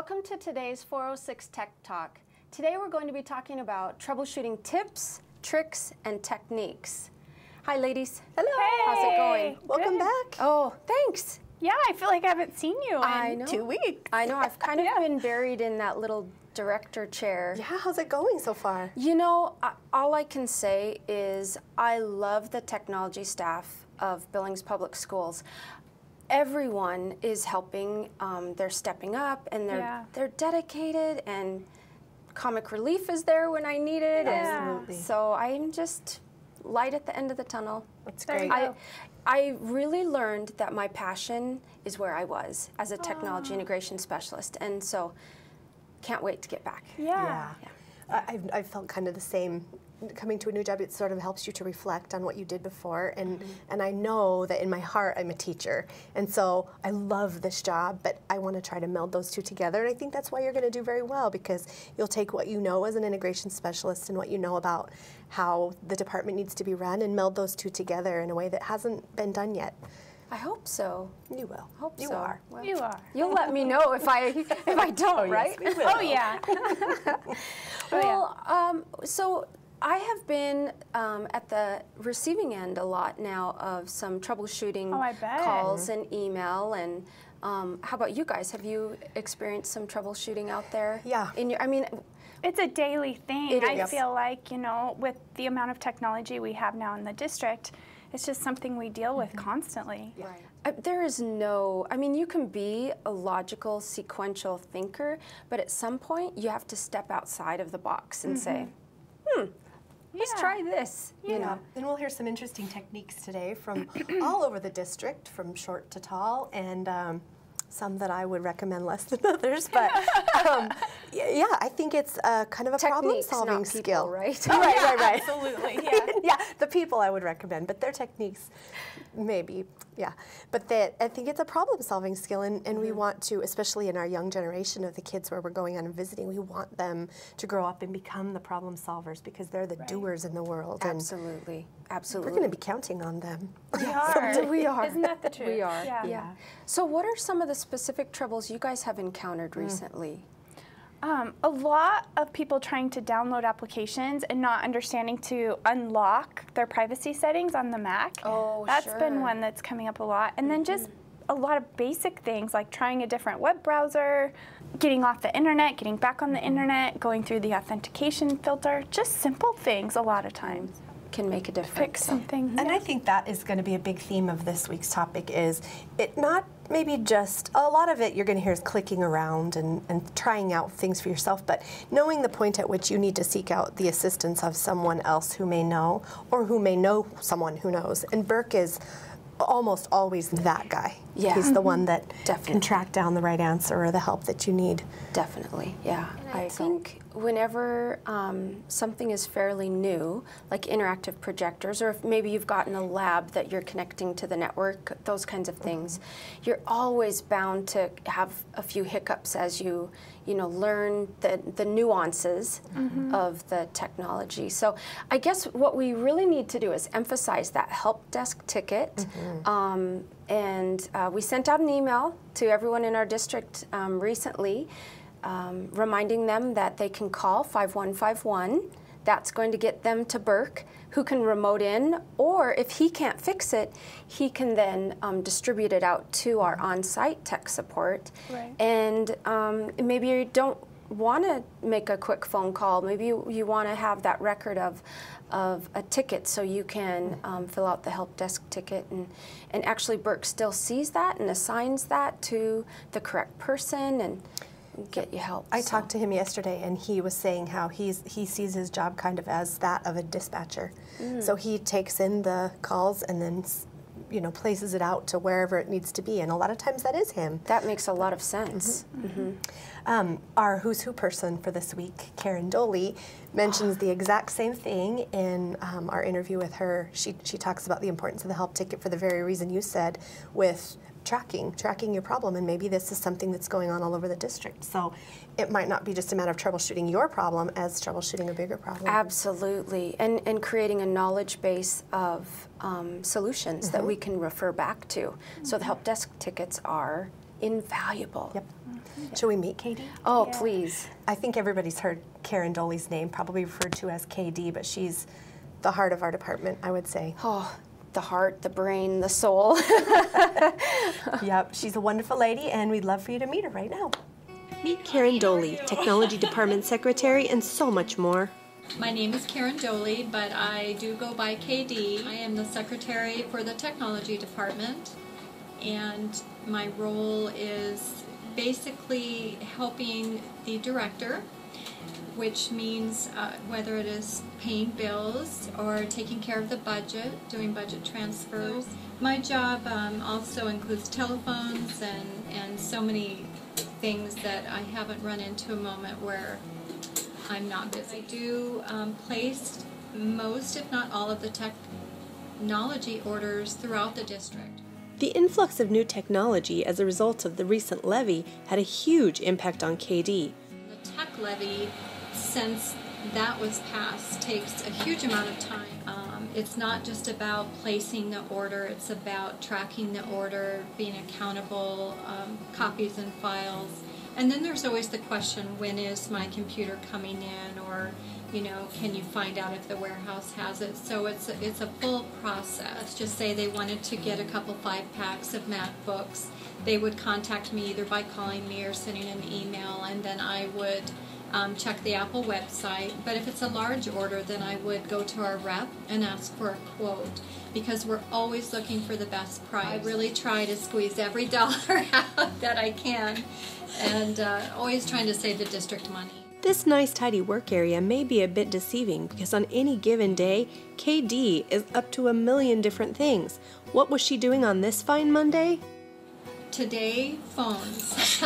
Welcome to today's 406 Tech Talk. Today we're going to be talking about troubleshooting tips, tricks, and techniques. Hi ladies. Hello. Hey. How's it going? Welcome back. Oh, thanks. Yeah, I feel like I haven't seen you in 2 weeks. I know, I've kind of been buried in that little director chair. Yeah, how's it going so far? You know, all I can say is I love the technology staff of Billings Public Schools. Everyone is helping, they're stepping up, and they're dedicated, and Comic Relief is there when I need it. Absolutely. And so I'm just light at the end of the tunnel. That's great. I really learned that my passion is where I was as a technology integration specialist, and so can't wait to get back. Yeah. I've felt kind of the same. Coming to a new job, it sort of helps you to reflect on what you did before, and I know that in my heart I'm a teacher, and so I love this job, but I want to try to meld those two together, and I think that's why you're going to do very well, because you'll take what you know as an integration specialist and what you know about how the department needs to be run and meld those two together in a way that hasn't been done yet. I hope so. You will. Hope you so. are. Well, you are. You'll let me know if I don't, right? Yes, we will. Oh, yeah. Well, so I have been at the receiving end a lot now of some troubleshooting Oh, I bet. calls and email. And how about you guys? Have you experienced some troubleshooting out there? Yeah. It's a daily thing. It I is. feel like, you know, with the amount of technology we have now in the district, it's just something we deal with constantly. Right. There is no, you can be a logical, sequential thinker, but at some point you have to step outside of the box and say, let's try this, you know. And we'll hear some interesting techniques today from all over the district, from short to tall, and some that I would recommend less than others. But yeah, I think it's kind of a problem-solving skill, right? Right. Absolutely. Yeah, the people I would recommend, but their techniques, maybe, yeah. But I think it's a problem-solving skill, and we want to, especially in our young generation of the kids where we're going on and visiting, we want them to grow up and become the problem solvers, because they're the doers in the world. Absolutely, absolutely. We're going to be counting on them. We are. We are. Isn't that the truth? We are. Yeah. So what are some of the specific troubles you guys have encountered recently? A lot of people trying to download applications and not understanding to unlock their privacy settings on the Mac. Oh, That's sure. been one that's coming up a lot. And then just a lot of basic things like trying a different web browser, getting off the internet, getting back on the internet, going through the authentication filter, just simple things a lot of times. Can make a difference. Fix something. And I think that is going to be a big theme of this week's topic, is it not maybe just, a lot of it you're going to hear is clicking around and trying out things for yourself, but knowing the point at which you need to seek out the assistance of someone else who may know, or who may know someone who knows. And Burke is almost always that guy. Yeah. He's the one that Definitely. can track down the right answer or the help that you need. Definitely, yeah. I think whenever something is fairly new, like interactive projectors, or if maybe you've gotten a lab that you're connecting to the network, those kinds of things, you're always bound to have a few hiccups as you learn the nuances of the technology. So I guess what we really need to do is emphasize that help desk ticket. And we sent out an email to everyone in our district recently, reminding them that they can call 5151. That's going to get them to Burke, who can remote in, or if he can't fix it, he can then distribute it out to our on-site tech support. Right. And maybe you don't want to make a quick phone call. Maybe you want to have that record of a ticket, so you can fill out the help desk ticket, and actually Burke still sees that and assigns that to the correct person and get you help. I talked to him yesterday, and he was saying how he sees his job kind of as that of a dispatcher. So he takes in the calls and then places it out to wherever it needs to be, and a lot of times that is him. That makes a lot of sense. Our Who's Who person for this week, Karen Doley, mentions the exact same thing in our interview with her. She talks about the importance of the help ticket for the very reason you said, with tracking your problem, and maybe this is something that's going on all over the district. So it might not be just a matter of troubleshooting your problem as troubleshooting a bigger problem. Absolutely, and creating a knowledge base of solutions that we can refer back to. So the help desk tickets are invaluable. Yep. Should we meet Katie? Oh, Yeah. please. I think everybody's heard Karen Doley's name, probably referred to as KD, but she's the heart of our department, I would say. Oh, the heart, the brain, the soul. Yep, she's a wonderful lady, and we'd love for you to meet her right now. Meet Karen Doley, Technology Department Secretary, and so much more. My name is Karen Doley, but I do go by KD. I am the secretary for the technology department, and my role is basically helping the director, which means whether it is paying bills or taking care of the budget, doing budget transfers. My job also includes telephones and so many things that I haven't run into a moment where I'm not busy. I do place most, if not all, of the technology orders throughout the district. The influx of new technology as a result of the recent levy had a huge impact on KD. The tech levy, since that was passed, takes a huge amount of time. It's not just about placing the order, it's about tracking the order, being accountable, copies and files. And then there's always the question, when is my computer coming in, or, you know, can you find out if the warehouse has it? So it's a full process. Just say they wanted to get a couple 5-packs of MacBooks, they would contact me either by calling me or sending an email, and then I would check the Apple website. But if it's a large order, then I would go to our rep and ask for a quote, because we're always looking for the best price. I really try to squeeze every dollar out that I can, and always trying to save the district money. This nice tidy work area may be a bit deceiving because on any given day, KD is up to a million different things. What was she doing on this fine Monday? Today, phones.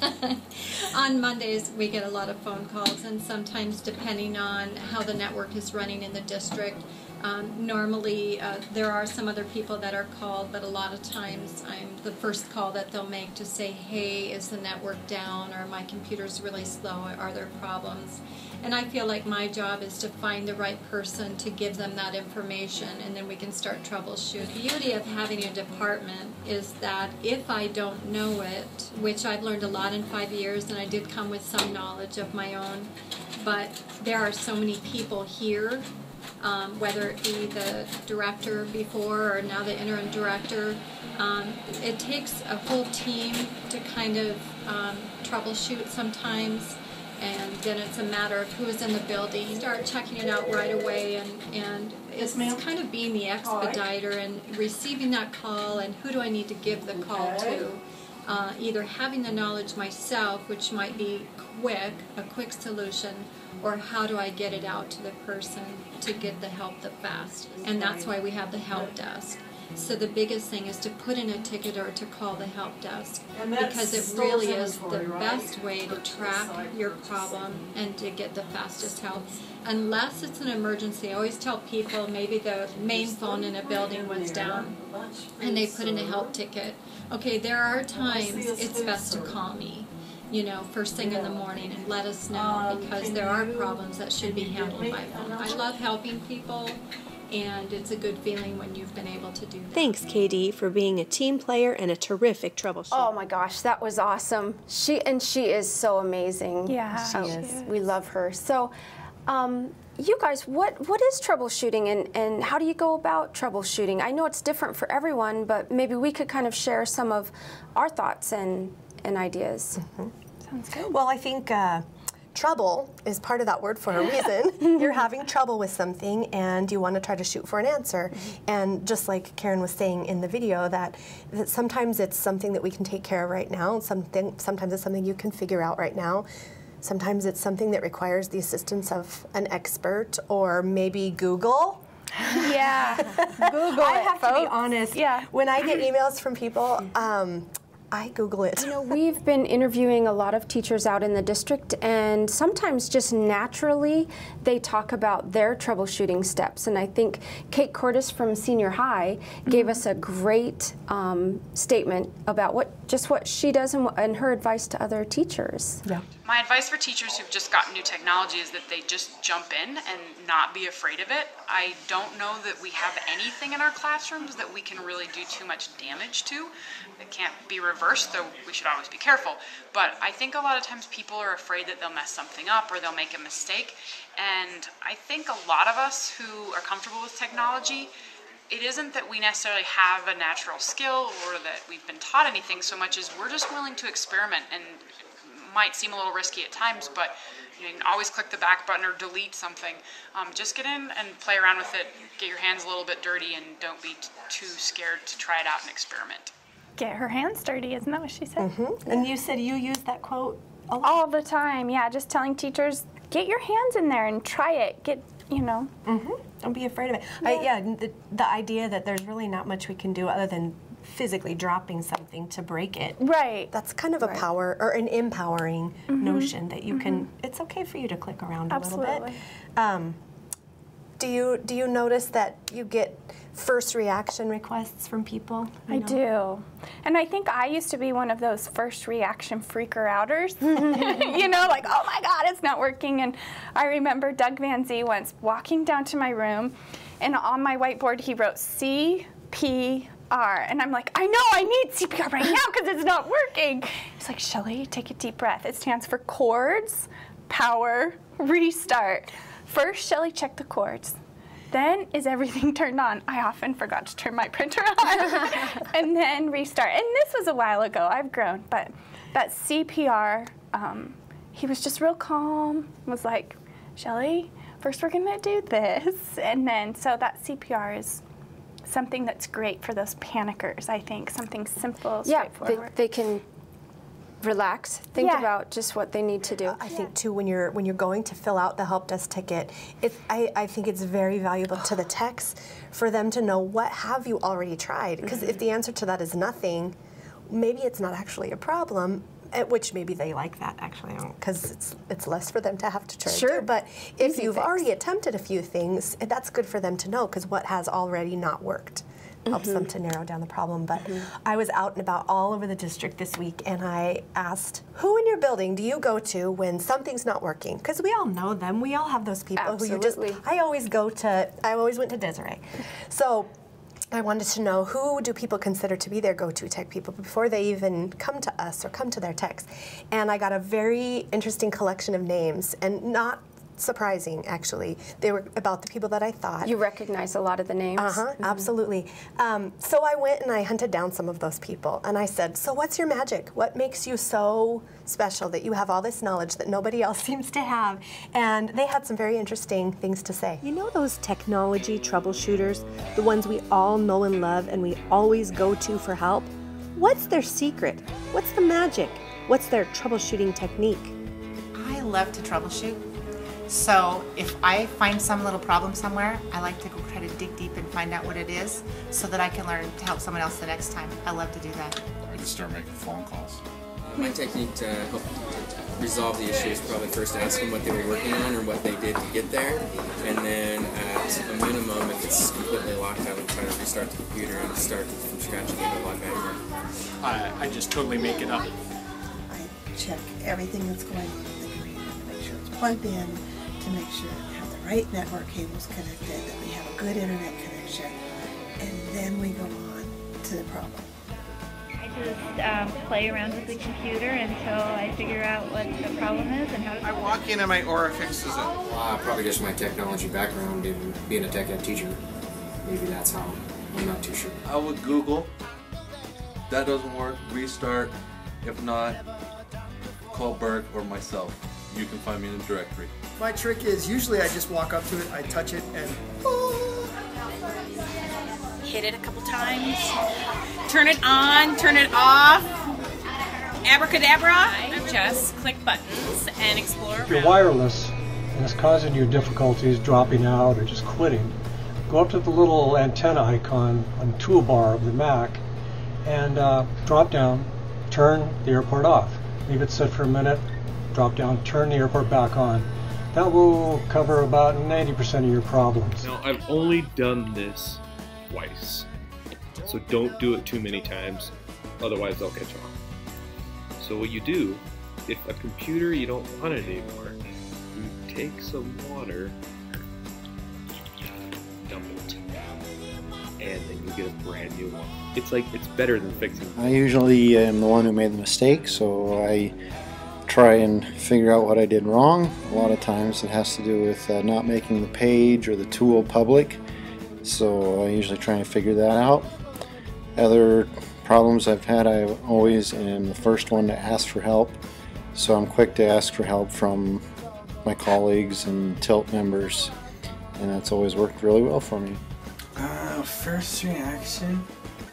On Mondays, we get a lot of phone calls, and sometimes depending on how the network is running in the district, normally there are some other people that are called, but a lot of times I'm the first call that they'll make to say, hey, is the network down, or my computer's really slow, are there problems? And I feel like my job is to find the right person to give them that information, and then we can start troubleshooting. The beauty of having a department is that if I don't know it, which I've learned a lot in 5 years, and I did come with some knowledge of my own, but there are so many people here, whether it be the director before or now the interim director, it takes a whole team to kind of troubleshoot sometimes. And then it's a matter of who is in the building. Start checking it out right away, and it's kind of being the expediter and receiving that call, and who do I need to give the call to. Either having the knowledge myself, which might be a quick solution, or how do I get it out to the person to get the help the fastest. And that's why we have the help desk. So the biggest thing is to put in a ticket or to call the help desk, because it really is the best way to track your problem and to get the fastest help. Unless it's an emergency, I always tell people maybe the main phone in a building was down and they put in a help ticket. Okay, there are times it's best to call me, you know, first thing in the morning and let us know, because there are problems that should be handled by phone. I love helping people, and it's a good feeling when you've been able to do that. Thanks, KD, for being a team player and a terrific troubleshooter. Oh my gosh, that was awesome. She is so amazing. Yeah, she is. We love her. So, you guys, what is troubleshooting, and how do you go about troubleshooting? I know it's different for everyone, but maybe we could kind of share some of our thoughts and ideas. Mm-hmm. Sounds good. Well, I think trouble is part of that word for a reason. You're having trouble with something and you want to try to shoot for an answer. Mm-hmm. And just like Karen was saying in the video, that sometimes it's something that we can take care of right now, sometimes it's something you can figure out right now. Sometimes it's something that requires the assistance of an expert or maybe Google. Yeah, Google I it, have to be folks. honest. Yeah. When I get emails from people, I Google it. You know, we've been interviewing a lot of teachers out in the district, and sometimes just naturally they talk about their troubleshooting steps. And I think Kate Cordes from Senior High gave us a great statement about what she does and her advice to other teachers. Yeah. My advice for teachers who've just gotten new technology is that they just jump in and not be afraid of it. I don't know that we have anything in our classrooms that we can really do too much damage to. It can't be reversed first, though we should always be careful. But I think a lot of times people are afraid that they'll mess something up or they'll make a mistake. And I think a lot of us who are comfortable with technology, it isn't that we necessarily have a natural skill or that we've been taught anything so much as we're just willing to experiment, and it might seem a little risky at times, but you can always click the back button or delete something. Just get in and play around with it, get your hands a little bit dirty, and don't be too scared to try it out and experiment. Get her hands dirty, isn't that what she said? Mm-hmm. And you said you use that quote a lot? All the time, yeah, just telling teachers, get your hands in there and try it, Don't be afraid of it. Yeah. The idea that there's really not much we can do other than physically dropping something to break it. Right. That's kind of a power or an empowering notion that you can. It's okay for you to click around a little bit. Do you notice that you get first reaction requests from people? I do. And I think I used to be one of those first reaction freaker outers. Like, oh my God, it's not working. And I remember Doug Van Zee once walking down to my room, and on my whiteboard he wrote CPR. And I'm like, I know, I need CPR right now because it's not working. He's like, Shelly, take a deep breath. It stands for chords, power, restart. First, Shelly, check the chords. Then, is everything turned on? I often forgot to turn my printer on. And then restart. And this was a while ago. I've grown. But that CPR, he was just real calm. Was like, Shelly, first we're going to do this. And then, so that CPR is something that's great for those panickers, I think. Something simple, straightforward. They can relax, think about just what they need to do. I think too, when you're going to fill out the help desk ticket, I think it's very valuable to the techs for them to know what have you already tried. Because if the answer to that is nothing, maybe it's not actually a problem. Which maybe they like that actually, because it's less for them to have to try. Sure. But if you've already attempted a few things, that's good for them to know, because what has already not worked helps them to narrow down the problem. But I was out and about all over the district this week, and I asked, who in your building do you go to when something's not working? Because we all know them. We all have those people who you just. I always went to Desiree. So I wanted to know, who do people consider to be their go-to tech people before they even come to us or come to their techs? And I got a very interesting collection of names, and not surprising, actually. They were about the people that I thought. You recognize a lot of the names? Absolutely. So I went and I hunted down some of those people, and I said, so what's your magic? What makes you so special that you have all this knowledge that nobody else seems to have? And they had some very interesting things to say. You know those technology troubleshooters, the ones we all know and love and we always go to for help? What's their secret? What's the magic? What's their troubleshooting technique? I love to troubleshoot. So if I find some little problem somewhere, I like to go try to dig deep and find out what it is so that I can learn to help someone else the next time. I love to do that. I just start making phone calls. My technique to help resolve the issue is probably first ask them what they were working on or what they did to get there, and then at a minimum, if it's completely locked, I would try to restart the computer and start from scratch and get it log back in. I just totally make it up. I check everything that's going on with the computer to make sure it's plugged in, to make sure we have the right network cables connected, that we have a good internet connection, and then we go on to the problem. I just play around with the computer until I figure out what the problem is and how to. I walk in and my aura fixes it. Probably just my technology background and being a tech ed teacher. Maybe that's how. I'm not too sure. I would Google. That doesn't work, restart. If not, call Burke or myself. You can find me in the directory. My trick is usually I just walk up to it, I touch it, and hit it a couple times. Turn it on, turn it off. Abracadabra. Just click buttons and explore around. If you're wireless and it's causing you difficulties dropping out or just quitting, go up to the little antenna icon on the toolbar of the Mac and drop down, turn the airport off. Leave it sit for a minute, drop down, turn the airport back on. That will cover about 90% of your problems. Now, I've only done this twice, so don't do it too many times, otherwise they'll catch on. So what you do, if a computer you don't want it anymore, you take some water, dump it, and then you get a brand new one. It's like, it's better than fixing. I usually am the one who made the mistake, so I try and figure out what I did wrong. A lot of times it has to do with not making the page or the tool public, so I usually try and figure that out. Other problems I've had, I always am the first one to ask for help, so I'm quick to ask for help from my colleagues and TILT members, and that's always worked really well for me. First reaction?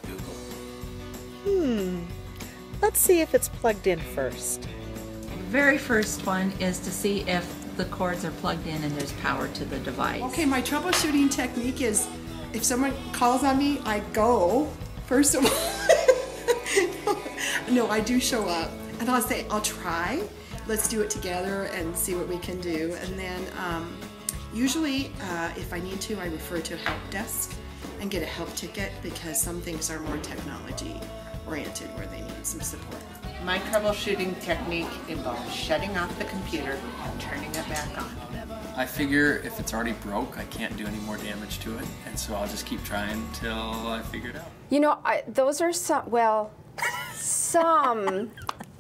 Google. Let's see if it's plugged in first. The very first one is to see if the cords are plugged in and there's power to the device. Okay, my troubleshooting technique is if someone calls on me, I go, first of all. No, I do show up. And I'll say, I'll try. Let's do it together and see what we can do. And then usually, if I need to, I refer to a help desk and get a help ticket because some things are more technology oriented where they need some support. My troubleshooting technique involves shutting off the computer and turning it back on. I figure if it's already broke, I can't do any more damage to it, and so I'll just keep trying till I figure it out. You know, those are some, well, some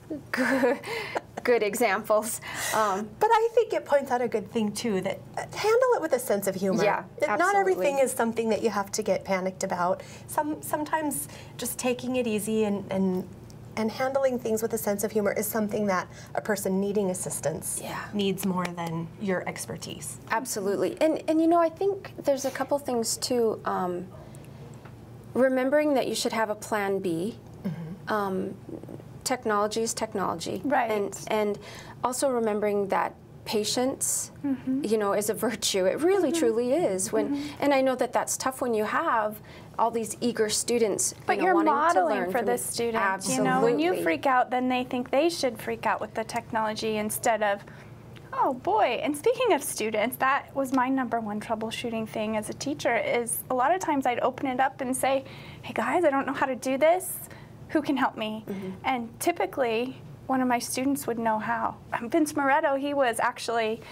good examples. But I think it points out a good thing too, that handle it with a sense of humor. Yeah, absolutely. Not everything is something that you have to get panicked about. Sometimes just taking it easy and handling things with a sense of humor is something that a person needing assistance needs more than your expertise. Absolutely. And you know, I think there's a couple things too. Remembering that you should have a plan B. Technology is technology. Right. And also remembering that patience, you know, is a virtue. It really, truly is. And I know that that's tough when you have all these eager students. But you know, you're wanting modeling to learn for the student. Absolutely. You know, when you freak out, then they think they should freak out with the technology instead of, oh boy. And speaking of students, that was my #1 troubleshooting thing as a teacher, is a lot of times I'd open it up and say, hey guys, I don't know how to do this. Who can help me? And typically, one of my students would know how. Vince Moretto, he was actually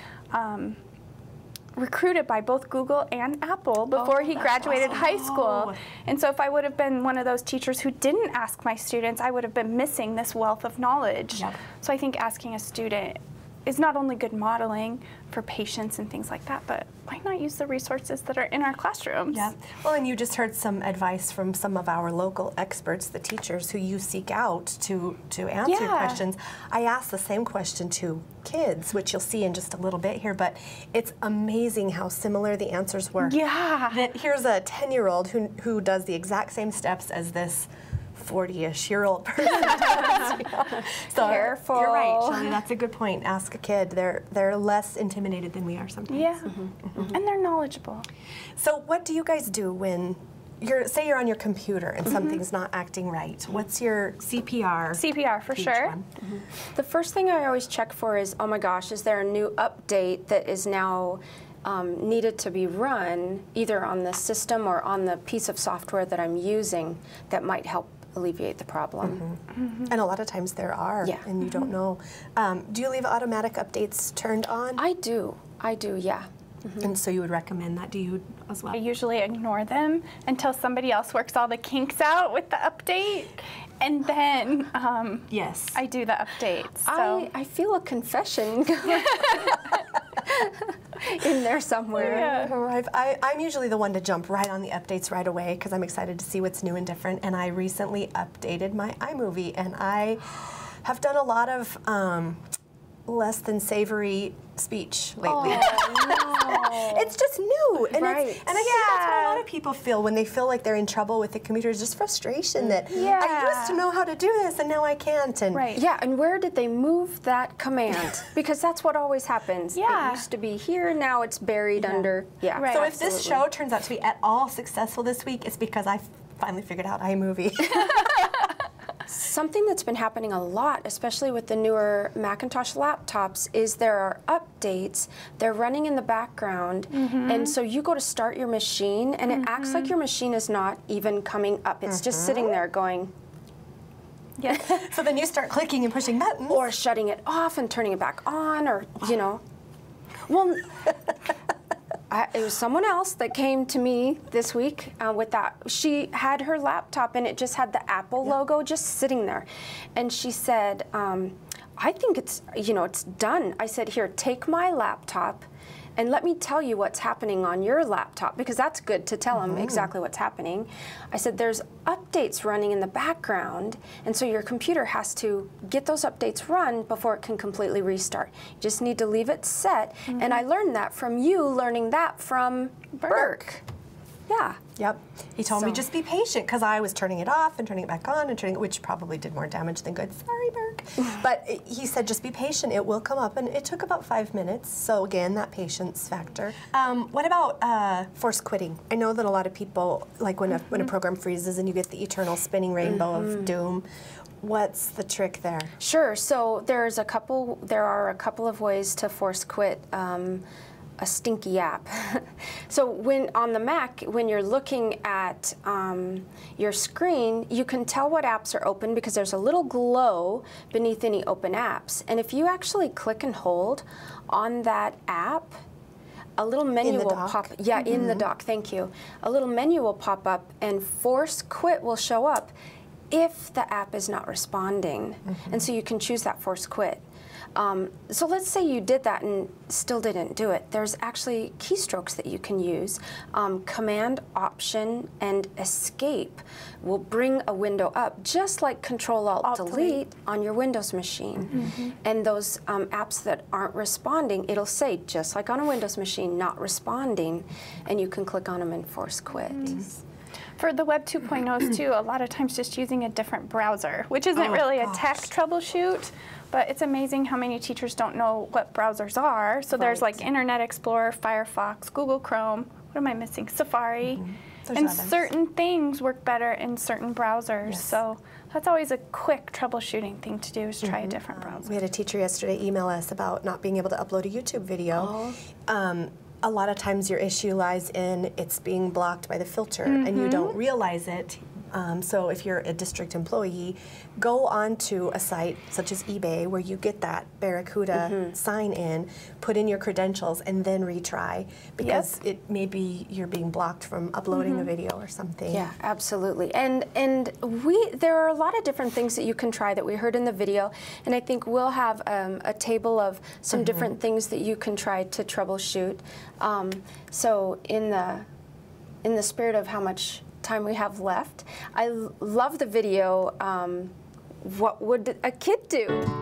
recruited by both Google and Apple before he graduated high school. And so if I would have been one of those teachers who didn't ask my students, I would have been missing this wealth of knowledge. So I think asking a student is not only good modeling for patience and things like that, but why not use the resources that are in our classrooms? Yeah. Well, and you just heard some advice from some of our local experts, the teachers who you seek out to answer questions. I asked the same question to kids, which you'll see in just a little bit here, but it's amazing how similar the answers were. Yeah. That here's a 10-year-old who does the exact same steps as this 40-ish-year-old person. So careful. You're right, Shelley, that's a good point. Ask a kid. They're less intimidated than we are sometimes. Yeah, and they're knowledgeable. So what do you guys do when say you're on your computer and something's not acting right? What's your CPR? CPR for sure. The first thing I always check for is, oh my gosh, is there a new update that is now needed to be run either on the system or on the piece of software that I'm using that might help alleviate the problem. And a lot of times there are, and you don't know. Do you leave automatic updates turned on? I do, yeah. And so you would recommend that, do you as well? I usually ignore them until somebody else works all the kinks out with the update, and then I do the updates. So. I feel a confession in there somewhere. I'm usually the one to jump right on the updates right away because I'm excited to see what's new and different. And I recently updated my iMovie, and I have done a lot of less than savory speech lately. It's just new, and I think that's what a lot of people feel when they feel like they're in trouble with the computer. Is just frustration that I used to know how to do this and now I can't. And yeah, and where did they move that command? Because that's what always happens. It used to be here, now it's buried under. So if this show turns out to be at all successful this week, it's because I finally figured out iMovie. Something that's been happening a lot, especially with the newer Macintosh laptops, is there are updates, they're running in the background, and so you go to start your machine, and it acts like your machine is not even coming up. It's just sitting there going... So then you start clicking and pushing buttons. Or shutting it off and turning it back on, or, you know. Well, It was someone else that came to me this week with that. She had her laptop and it just had the Apple logo just sitting there. And she said, I think it's, it's done. I said, here, take my laptop and let me tell you what's happening on your laptop, because that's good to tell them exactly what's happening. I said, there's updates running in the background, and so your computer has to get those updates run before it can completely restart. You just need to leave it set, and I learned that from you learning that from Burke. Yeah. Yep. He told me just be patient, because I was turning it off and turning it back on and turning it, which probably did more damage than good. Sorry, Burke. But he said just be patient. It will come up, and it took about 5 minutes. So again, that patience factor. What about forced quitting? I know that a lot of people, like when a program freezes and you get the eternal spinning rainbow of doom. What's the trick there? Sure. So there are a couple of ways to force quit a stinky app. So on the Mac, when you're looking at your screen, you can tell what apps are open because there's a little glow beneath any open apps. And if you actually click and hold on that app, a little menu will pop. Yeah, in the dock. Thank you. A little menu will pop up, and force quit will show up if the app is not responding. And so you can choose that force quit. So let's say you did that and still didn't do it. There's actually keystrokes that you can use. Command, Option, and Escape will bring a window up, just like Control-Alt-Delete on your Windows machine. And those apps that aren't responding, it'll say, just like on a Windows machine, not responding, and you can click on them and force quit. For the Web 2.0s too, a lot of times just using a different browser, which isn't really a tech troubleshoot, but it's amazing how many teachers don't know what browsers are. So there's like Internet Explorer, Firefox, Google Chrome, what am I missing? Safari. And certain things work better in certain browsers. So that's always a quick troubleshooting thing to do, is try a different browser. We had a teacher yesterday email us about not being able to upload a YouTube video. A lot of times your issue lies in it's being blocked by the filter and you don't realize it. So if you're a district employee, go onto a site such as eBay where you get that Barracuda sign in, put in your credentials, and then retry, because it maybe you're being blocked from uploading a video or something. Yeah, absolutely. And there are a lot of different things that you can try that we heard in the video, and I think we'll have a table of some different things that you can try to troubleshoot. So in the spirit of how much time we have left, I love the video, what would a kid do?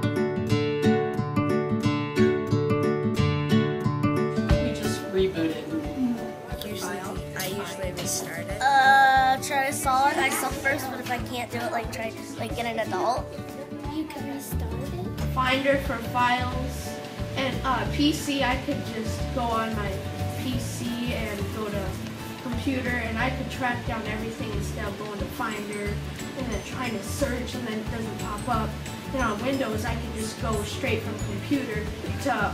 We just rebooted. I usually restart it. Try to solve it myself first, but if I can't do it, get an adult. You can restart it. Finder for files, and PC, I could just go on my PC and go to computer, and I could track down everything instead of going to Finder and then trying to search and then it doesn't pop up. Then on Windows, I could just go straight from computer to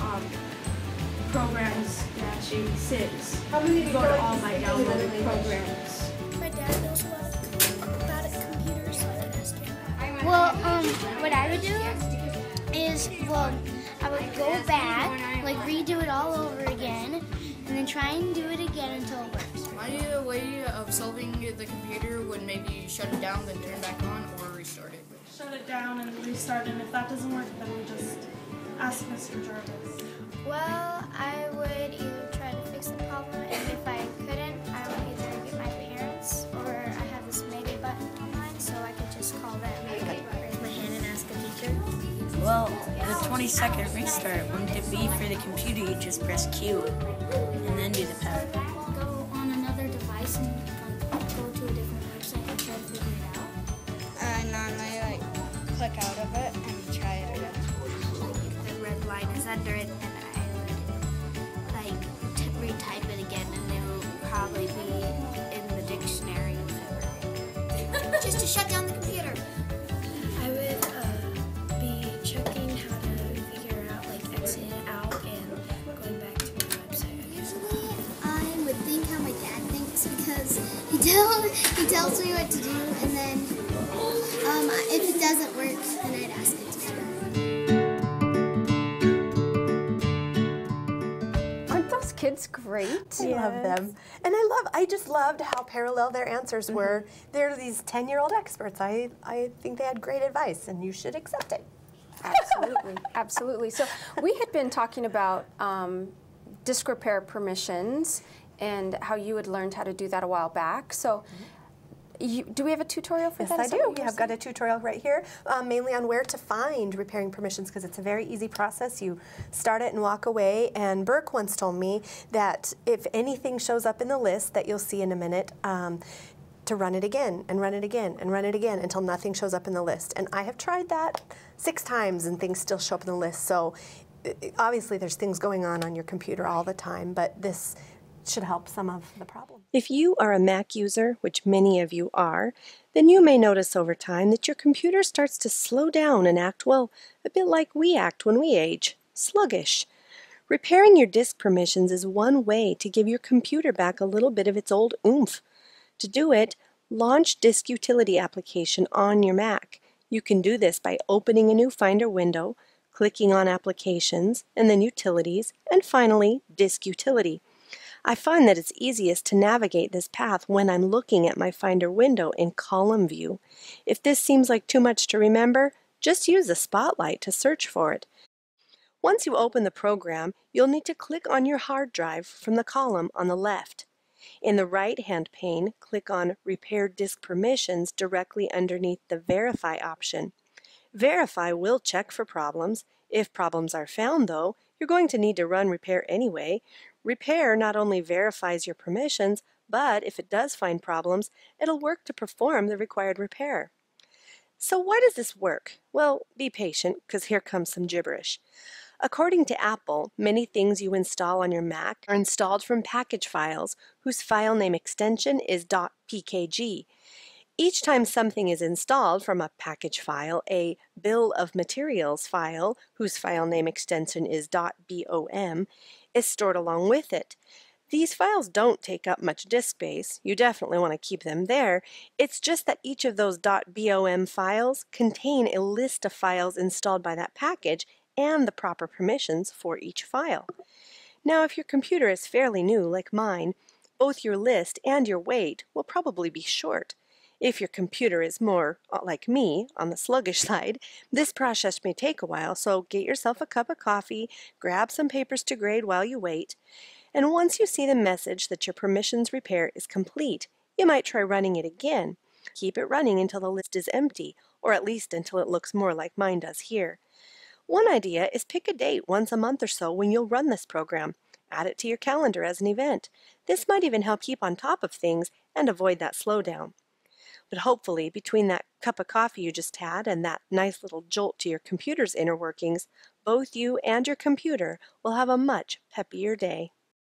programs-86. How many go to all my downloaded programs? My dad knows a lot about computers, so I can ask him. Well, what I would do is, I would go back, redo it all over again, and then try and do it again until it works. My way of solving the computer would maybe shut it down, then turn it back on, or restart it. Shut it down and restart, and if that doesn't work, then we just ask Mr. Jarvis. Well, I would either try to fix the problem, and if I couldn't, I would either get my parents, or I have this maybe button online, so I could just call them and raise my hand and ask a teacher. Well, the 20-second restart, wouldn't it be for the computer? You just press Q and then do the power. Go on another device and go to a different website and try to figure it out. Normally, click out of it and try it again. The red line is under it, and I would retype it again, and it will probably be in the dictionary or whatever. Just to shut down the computer. I would be checking how to figure out, exiting out and going back to my website. Usually, I would think how my dad thinks, because he tells me what to do, and then if it doesn't work, then I'd ask a teacher. Aren't those kids great. I love them. And I just loved how parallel their answers were. They're these 10-year-old experts. I think they had great advice, and you should accept it. Absolutely, absolutely. So we had been talking about disk repair permissions and how you had learned how to do that a while back. So do we have a tutorial for that? Yes, I do. I've got a tutorial right here, mainly on where to find repairing permissions, because it's a very easy process. You start it and walk away. And Burke once told me that if anything shows up in the list that you'll see in a minute, to run it again and run it again and run it again until nothing shows up in the list. And I have tried that 6 times and things still show up in the list. So obviously there's things going on your computer all the time, but this should help some of the problem. If you are a Mac user, which many of you are, then you may notice over time that your computer starts to slow down and act, well, a bit like we act when we age, sluggish. Repairing your disk permissions is one way to give your computer back a little bit of its old oomph. To do it, launch Disk Utility application on your Mac. You can do this by opening a new Finder window, clicking on Applications, and then Utilities, and finally, Disk Utility. I find that it's easiest to navigate this path when I'm looking at my Finder window in column view. If this seems like too much to remember, just use the spotlight to search for it. Once you open the program, you'll need to click on your hard drive from the column on the left. In the right-hand pane, click on Repair Disk Permissions directly underneath the Verify option. Verify will check for problems. If problems are found, though, you're going to need to run Repair anyway. Repair not only verifies your permissions, but if it does find problems, it'll work to perform the required repair. So why does this work? Well, be patient, because here comes some gibberish. According to Apple, many things you install on your Mac are installed from package files whose file name extension is .pkg. Each time something is installed from a package file, a bill of materials file whose file name extension is .bom is stored along with it. These files don't take up much disk space. You definitely want to keep them there. It's just that each of those .bom files contain a list of files installed by that package and the proper permissions for each file. Now, if your computer is fairly new, like mine, both your list and your wait will probably be short. If your computer is more like me, on the sluggish side, this process may take a while, so get yourself a cup of coffee, grab some papers to grade while you wait, and once you see the message that your permissions repair is complete, you might try running it again. Keep it running until the list is empty, or at least until it looks more like mine does here. One idea is pick a date once a month or so when you'll run this program. Add it to your calendar as an event. This might even help keep on top of things and avoid that slowdown. But hopefully, between that cup of coffee you just had and that nice little jolt to your computer's inner workings, both you and your computer will have a much peppier day.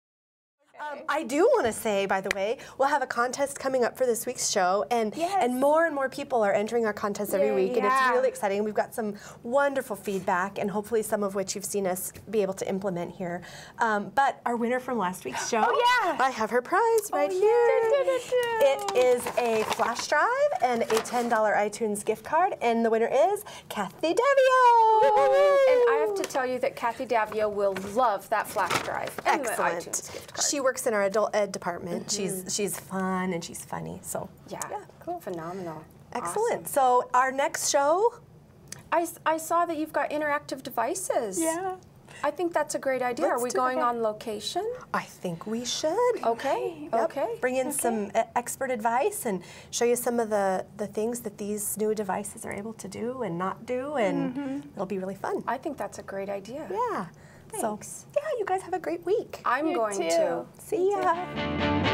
I do want to say, by the way, we'll have a contest coming up for this week's show, and more people are entering our contests every week, and it's really exciting. We've got some wonderful feedback, and hopefully some of which you've seen us be able to implement here. But our winner from last week's show, I have her prize right here. It is a flash drive and a $10 iTunes gift card, and the winner is Kathy Davio. And I have to tell you that Kathy Davio will love that flash drive and the iTunes gift card. She works in our adult ed department. She's fun and she's funny. So yeah, cool, phenomenal, excellent. Awesome. So our next show, I saw that you've got interactive devices. Yeah, I think that's a great idea. Are we going on location? I think we should. Okay. Yep. Okay. Bring in some expert advice and show you some of the things that these new devices are able to do and not do, and it'll be really fun. I think that's a great idea. Yeah. Thanks. So, yeah, you guys have a great week. I'm going to. See ya.